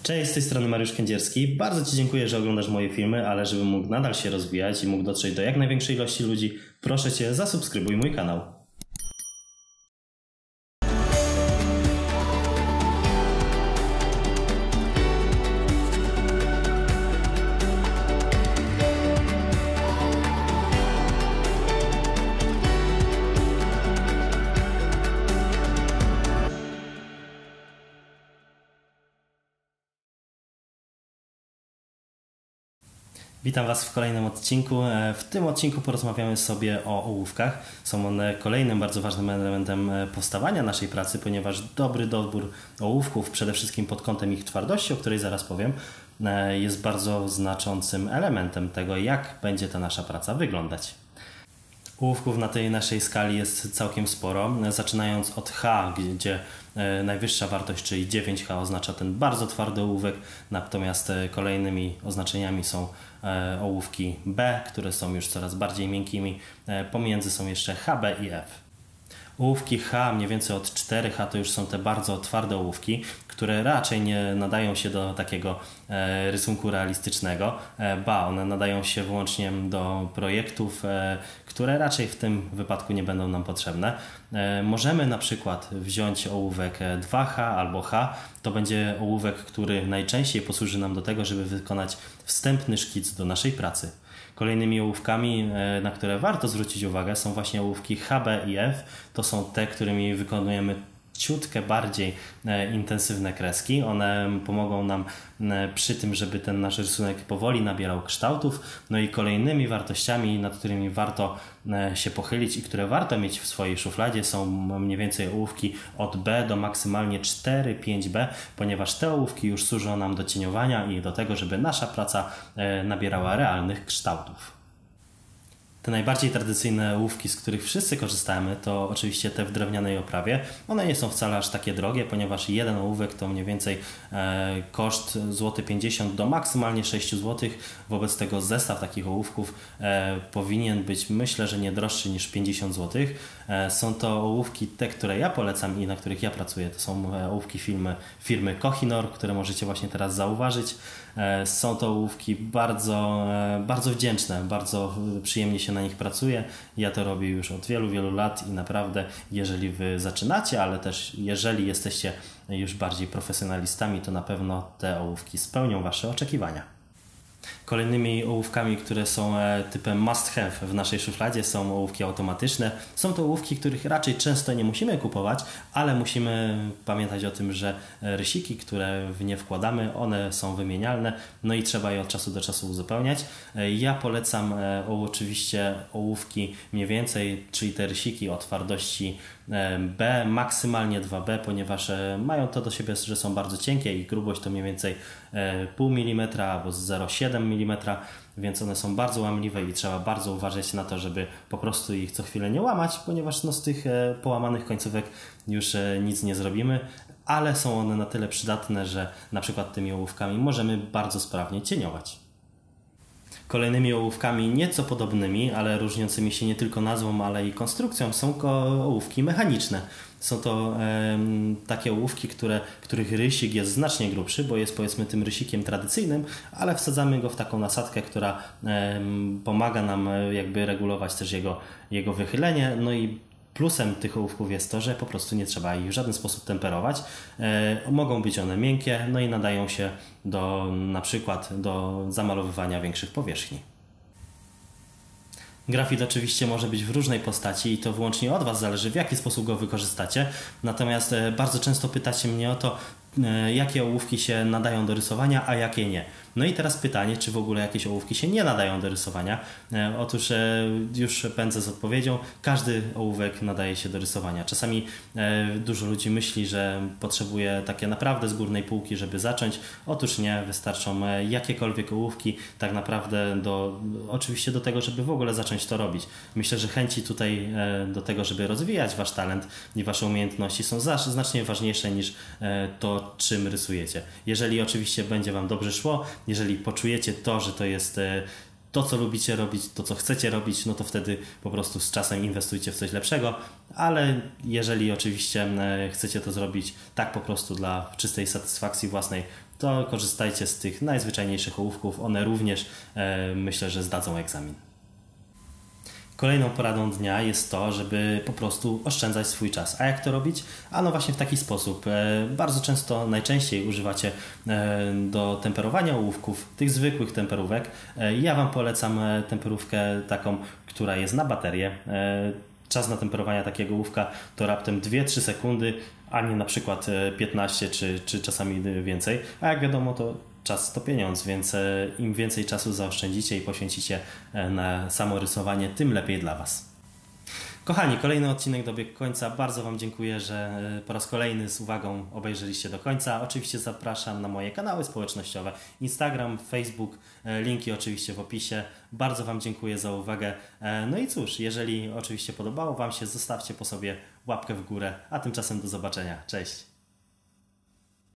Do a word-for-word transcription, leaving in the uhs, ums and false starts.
Cześć, z tej strony Mariusz Kędzierski. Bardzo Ci dziękuję, że oglądasz moje filmy, ale żebym mógł nadal się rozwijać i mógł dotrzeć do jak największej ilości ludzi, proszę Cię, zasubskrybuj mój kanał. Witam Was w kolejnym odcinku. W tym odcinku porozmawiamy sobie o ołówkach. Są one kolejnym bardzo ważnym elementem powstawania naszej pracy, ponieważ dobry dobór ołówków, przede wszystkim pod kątem ich twardości, o której zaraz powiem, jest bardzo znaczącym elementem tego, jak będzie ta nasza praca wyglądać. Ołówków na tej naszej skali jest całkiem sporo, zaczynając od H, gdzie najwyższa wartość, czyli dziewięć H, oznacza ten bardzo twardy ołówek, natomiast kolejnymi oznaczeniami są ołówki B, które są już coraz bardziej miękkimi, pomiędzy są jeszcze H, B i F. Ołówki H, mniej więcej od cztery H, to już są te bardzo twarde ołówki, które raczej nie nadają się do takiego e, rysunku realistycznego, e, ba, one nadają się wyłącznie do projektów, e, które raczej w tym wypadku nie będą nam potrzebne. E, możemy na przykład wziąć ołówek dwa H albo H, to będzie ołówek, który najczęściej posłuży nam do tego, żeby wykonać wstępny szkic do naszej pracy. Kolejnymi ołówkami, na które warto zwrócić uwagę, są właśnie ołówki H, B i F. To są te, którymi wykonujemy ciutkę bardziej intensywne kreski. One pomogą nam przy tym, żeby ten nasz rysunek powoli nabierał kształtów. No i kolejnymi wartościami, nad którymi warto się pochylić i które warto mieć w swojej szufladzie, są mniej więcej ołówki od B do maksymalnie cztery pięć B, ponieważ te ołówki już służą nam do cieniowania i do tego, żeby nasza praca nabierała realnych kształtów. Te najbardziej tradycyjne ołówki, z których wszyscy korzystamy, to oczywiście te w drewnianej oprawie. One nie są wcale aż takie drogie, ponieważ jeden ołówek to mniej więcej e, koszt złoty pięćdziesiąt do maksymalnie sześć złotych. Wobec tego zestaw takich ołówków e, powinien być, myślę, że nie droższy niż pięćdziesiąt złotych. E, są to ołówki te, które ja polecam i na których ja pracuję. To są ołówki firmy, firmy Kohinoor, które możecie właśnie teraz zauważyć. E, są to ołówki bardzo, e, bardzo wdzięczne, bardzo przyjemnie się na nich pracuje. Ja to robię już od wielu, wielu lat i naprawdę, jeżeli Wy zaczynacie, ale też jeżeli jesteście już bardziej profesjonalistami, to na pewno te ołówki spełnią Wasze oczekiwania. Kolejnymi ołówkami, które są typem must have w naszej szufladzie, są ołówki automatyczne. Są to ołówki, których raczej często nie musimy kupować, ale musimy pamiętać o tym, że rysiki, które w nie wkładamy, one są wymienialne, no i trzeba je od czasu do czasu uzupełniać. Ja polecam oczywiście ołówki mniej więcej, czyli te rysiki o twardości B, maksymalnie dwa B, ponieważ mają to do siebie, że są bardzo cienkie i grubość to mniej więcej pół milimetra albo zero przecinek siedem milimetra, więc one są bardzo łamliwe i trzeba bardzo uważać na to, żeby po prostu ich co chwilę nie łamać, ponieważ no, z tych połamanych końcówek już nic nie zrobimy, ale są one na tyle przydatne, że na przykład tymi ołówkami możemy bardzo sprawnie cieniować. Kolejnymi ołówkami nieco podobnymi, ale różniącymi się nie tylko nazwą, ale i konstrukcją, są ołówki mechaniczne. Są to e, takie ołówki, które, których rysik jest znacznie grubszy, bo jest powiedzmy tym rysikiem tradycyjnym, ale wsadzamy go w taką nasadkę, która e, pomaga nam jakby regulować też jego, jego wychylenie. No i plusem tych ołówków jest to, że po prostu nie trzeba ich w żaden sposób temperować. E, mogą być one miękkie, no i nadają się do, na przykład do zamalowywania większych powierzchni. Grafit oczywiście może być w różnej postaci i to wyłącznie od Was zależy, w jaki sposób go wykorzystacie. Natomiast bardzo często pytacie mnie o to, jakie ołówki się nadają do rysowania, a jakie nie. No i teraz pytanie, czy w ogóle jakieś ołówki się nie nadają do rysowania. Otóż już pędzę z odpowiedzią. Każdy ołówek nadaje się do rysowania. Czasami dużo ludzi myśli, że potrzebuje takie naprawdę z górnej półki, żeby zacząć. Otóż nie, wystarczą jakiekolwiek ołówki tak naprawdę do, oczywiście do tego, żeby w ogóle zacząć to robić. Myślę, że chęci tutaj do tego, żeby rozwijać Wasz talent i Wasze umiejętności są znacznie ważniejsze niż to, czym rysujecie. Jeżeli oczywiście będzie Wam dobrze szło, jeżeli poczujecie to, że to jest to, co lubicie robić, to, co chcecie robić, no to wtedy po prostu z czasem inwestujcie w coś lepszego, ale jeżeli oczywiście chcecie to zrobić tak po prostu dla czystej satysfakcji własnej, to korzystajcie z tych najzwyczajniejszych ołówków, one również e, myślę, że zdadzą egzamin. Kolejną poradą dnia jest to, żeby po prostu oszczędzać swój czas. A jak to robić? A no właśnie w taki sposób. Bardzo często, najczęściej używacie do temperowania ołówków tych zwykłych temperówek. Ja Wam polecam temperówkę taką, która jest na baterię. Czas na temperowania takiego ołówka to raptem dwie trzy sekundy, a nie na przykład piętnaście czy, czy czasami więcej. A jak wiadomo, to czas to pieniądz, więc im więcej czasu zaoszczędzicie i poświęcicie na samo rysowanie, tym lepiej dla Was. Kochani, kolejny odcinek dobiegł końca. Bardzo Wam dziękuję, że po raz kolejny z uwagą obejrzeliście do końca. Oczywiście zapraszam na moje kanały społecznościowe, Instagram, Facebook, linki oczywiście w opisie. Bardzo Wam dziękuję za uwagę. No i cóż, jeżeli oczywiście podobało Wam się, zostawcie po sobie łapkę w górę, a tymczasem do zobaczenia. Cześć!